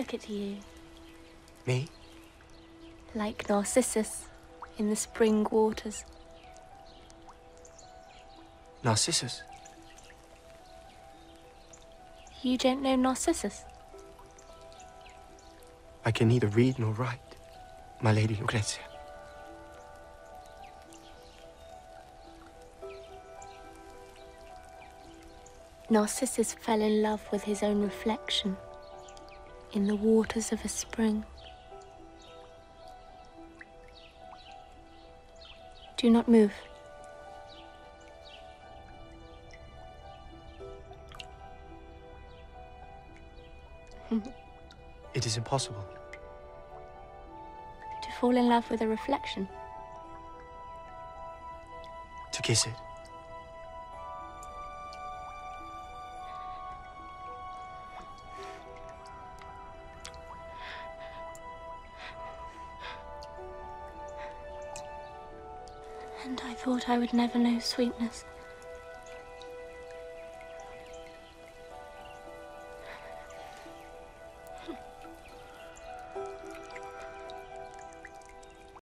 look at you. Me? Like Narcissus in the spring waters. Narcissus? You don't know Narcissus? I can neither read nor write, my lady Lucrezia. Narcissus fell in love with his own reflection in the waters of a spring. Do not move. It is impossible. To fall in love with a reflection. To kiss it. And I thought I would never know sweetness.